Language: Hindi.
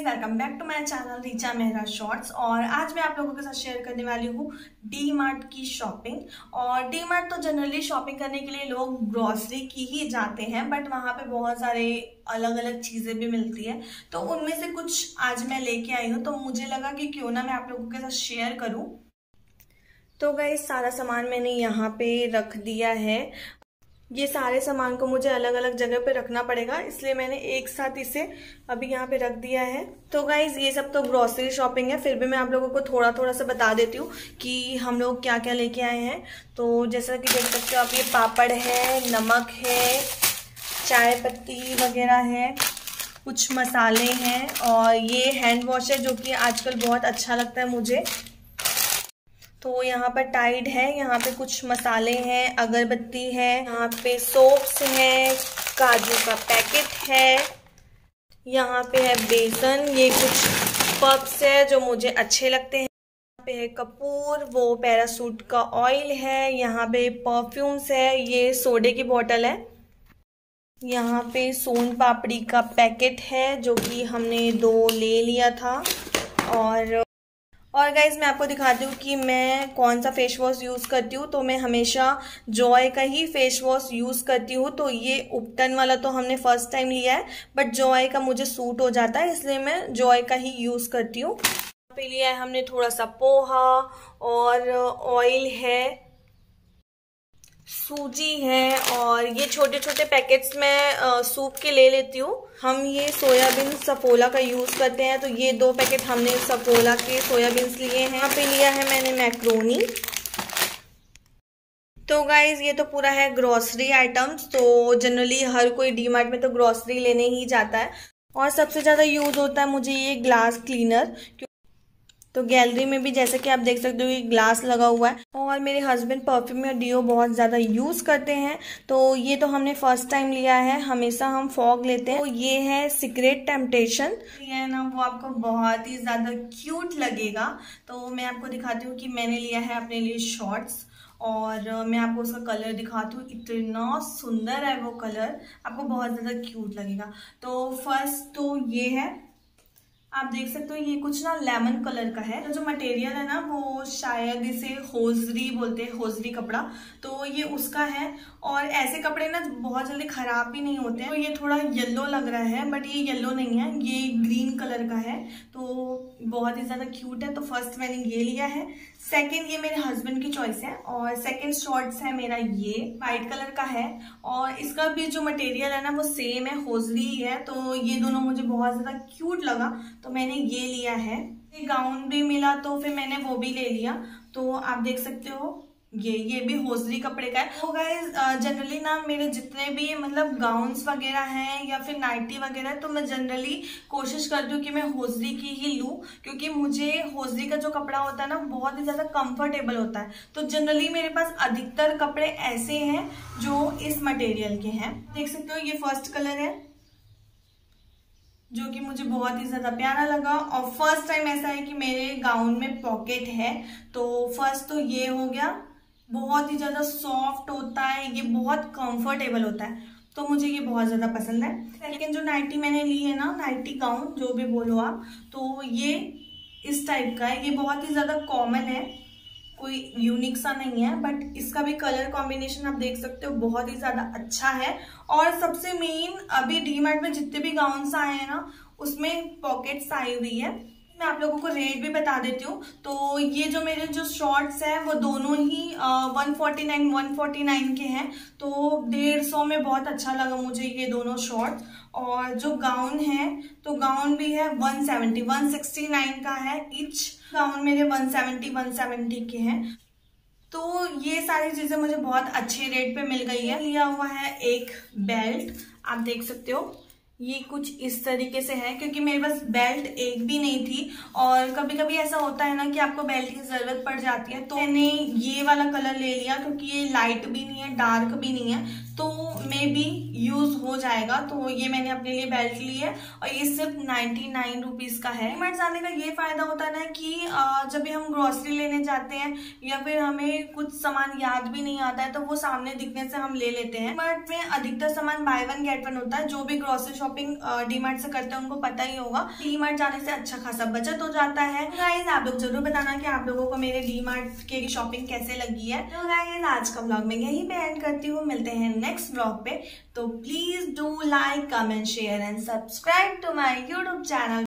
Welcome back to my channel Richa Mehra shorts. और आज मैं आप लोगों के साथ शेयर करने वाली हूँ डी मार्ट की शॉपिंग। और डी मार्ट तो जनरली शॉपिंग करने के लिए लोग ग्रॉसरी की ही जाते हैं, बट वहाँ पे बहुत सारे अलग अलग चीज़ें भी मिलती है। तो उनमें से कुछ आज मैं लेके आई हूँ, तो मुझे लगा कि क्यों ना मैं आप लोगों के साथ शेयर करूँ। तो गाइस सारा सामान मैंने यहाँ पे रख दिया है। ये सारे सामान को मुझे अलग अलग जगह पे रखना पड़ेगा, इसलिए मैंने एक साथ इसे अभी यहाँ पे रख दिया है। तो गाइज ये सब तो ग्रोसरी शॉपिंग है, फिर भी मैं आप लोगों को थोड़ा थोड़ा सा बता देती हूँ कि हम लोग क्या क्या लेके आए हैं। तो जैसा कि देख सकते हो आप, ये पापड़ है, नमक है, चाय पत्ती वगैरह है, कुछ मसाले हैं, और ये हैंड वॉश है जो कि आजकल बहुत अच्छा लगता है मुझे। तो यहाँ पर टाइड है, यहाँ पे कुछ मसाले हैं, अगरबत्ती है, यहाँ पे सोप्स हैं, काजू का पैकेट है, यहाँ पे है बेसन, ये कुछ पफ्स है जो मुझे अच्छे लगते हैं, यहाँ पे है कपूर, वो पैरासूट का ऑयल है, यहाँ पे परफ्यूम्स है, ये सोडे की बोतल है, यहाँ पे सोन पापड़ी का पैकेट है जो कि हमने 2 ले लिया था। और गाइज मैं आपको दिखाती हूँ कि मैं कौन सा फेस वॉश यूज़ करती हूँ। तो मैं हमेशा जॉय का ही फेस वॉश यूज़ करती हूँ। तो ये उपटन वाला तो हमने फर्स्ट टाइम लिया है, बट जॉय का मुझे सूट हो जाता है, इसलिए मैं जॉय का ही यूज़ करती हूँ। यहाँ पे लिया है हमने थोड़ा सा पोहा, और ऑयल है, सूजी है, और ये छोटे छोटे पैकेट्स मैं सूप के ले लेती हूँ। हम ये सोयाबीन सफोला का यूज़ करते हैं, तो ये 2 पैकेट हमने सफोला के सोयाबीन्स लिए हैं। यहाँ पे लिया है मैंने मैक्रोनी। तो गाइज ये तो पूरा है ग्रॉसरी आइटम्स। तो जनरली हर कोई डी मार्ट में तो ग्रॉसरी लेने ही जाता है, और सबसे ज़्यादा यूज़ होता है मुझे ये ग्लास क्लीनर। तो गैलरी में भी जैसे कि आप देख सकते हो ये ग्लास लगा हुआ है। और मेरे हस्बैंड परफ्यूम या डिओ बहुत ज़्यादा यूज़ करते हैं, तो ये तो हमने फर्स्ट टाइम लिया है, हमेशा हम फॉग लेते हैं। तो ये है सीक्रेट टेम्पटेशन, ये है ना, वो आपको बहुत ही ज़्यादा क्यूट लगेगा। तो मैं आपको दिखाती हूँ कि मैंने लिया है अपने लिए शॉर्ट्स, और मैं आपको उसका कलर दिखाती हूँ। इतना सुंदर है वो कलर, आपको बहुत ज़्यादा क्यूट लगेगा। तो फर्स्ट तो ये है, आप देख सकते हो ये कुछ ना लेमन कलर का है। तो जो मटेरियल है ना वो शायद इसे होजरी बोलते हैं, होजरी कपड़ा, तो ये उसका है। और ऐसे कपड़े ना बहुत जल्दी खराब भी नहीं होते हैं। तो ये थोड़ा येलो लग रहा है, बट ये येलो नहीं है, ये ग्रीन कलर का है, तो बहुत ही ज़्यादा क्यूट है। तो फर्स्ट मैंने ये लिया है। सेकेंड ये मेरे हस्बैंड की चॉइस है, और सेकेंड शॉर्ट्स है मेरा ये वाइट कलर का है, और इसका भी जो मटेरियल है ना वो सेम है, होजरी है। तो ये दोनों मुझे बहुत ज़्यादा क्यूट लगा, तो मैंने ये लिया है। गाउन भी मिला तो फिर मैंने वो भी ले लिया। तो आप देख सकते हो ये भी होजरी कपड़े का है। तो गाइस जनरली ना मेरे जितने भी मतलब गाउन्स वगैरह हैं या फिर नाइटी वगैरह, तो मैं जनरली कोशिश करती हूँ कि मैं होजरी की ही लूँ, क्योंकि मुझे होजरी का जो कपड़ा होता है ना बहुत ही ज़्यादा कंफर्टेबल होता है। तो जनरली मेरे पास अधिकतर कपड़े ऐसे हैं जो इस मटेरियल के हैं। देख सकते हो ये फर्स्ट कलर है जो कि मुझे बहुत ही ज़्यादा प्यारा लगा। और फर्स्ट टाइम ऐसा है कि मेरे गाउन में पॉकेट है। तो फर्स्ट तो ये हो गया, बहुत ही ज़्यादा सॉफ्ट होता है, ये बहुत कंफर्टेबल होता है, तो मुझे ये बहुत ज़्यादा पसंद है। लेकिन जो नाइटी मैंने ली है ना, नाइटी गाउन जो भी बोलो आप, तो ये इस टाइप का है। ये बहुत ही ज़्यादा कॉमन है, कोई यूनिक सा नहीं है, बट इसका भी कलर कॉम्बिनेशन आप देख सकते हो बहुत ही ज़्यादा अच्छा है। और सबसे मेन अभी डी मार्ट में जितने भी गाउन्स आए हैं ना उसमें पॉकेट्स आई हुई है। मैं आप लोगों को रेट भी बता देती हूँ। तो ये जो मेरे जो शॉर्ट्स हैं वो दोनों ही 149 के हैं, तो 150 में बहुत अच्छा लगा मुझे ये दोनों शॉर्ट्स। और जो गाउन है तो गाउन भी है 169 का है ईच। गाउन मेरे 170 के हैं। तो ये सारी चीजें मुझे बहुत अच्छे रेट पे मिल गई है। लिया हुआ है एक बेल्ट, आप देख सकते हो ये कुछ इस तरीके से है, क्योंकि मेरे पास बेल्ट एक भी नहीं थी। और कभी कभी ऐसा होता है ना कि आपको बेल्ट की जरूरत पड़ जाती है, तो मैंने ये वाला कलर ले लिया, क्योंकि ये लाइट भी नहीं है डार्क भी नहीं है। तो में भी यूज हो जाएगा। तो ये मैंने अपने लिए बेल्ट ली है और ये सिर्फ 99 रुपीज का है। डीमार्ट जाने का ये फायदा होता है ना कि जब भी हम ग्रोसरी लेने जाते हैं या फिर हमें कुछ सामान याद भी नहीं आता है तो वो सामने दिखने से हम ले लेते हैं। डीमार्ट में अधिकतर सामान बाय वन गेट वन होता है। जो भी ग्रोसरी शॉपिंग डीमार्ट से करते हैं उनको पता ही होगा। डीमार्ट जाने से अच्छा खासा बचत हो जाता है। गाइस आप लोग जरूर बताना कि आप लोगों को मेरे डीमार्ट के शॉपिंग कैसे लगी है। तो गाइस आज का व्लॉग मैं यहीं पे एंड करती हूँ। मिलते हैं नेक्स्ट व्लॉग पे। तो please do like, comment, share and subscribe to my YouTube channel.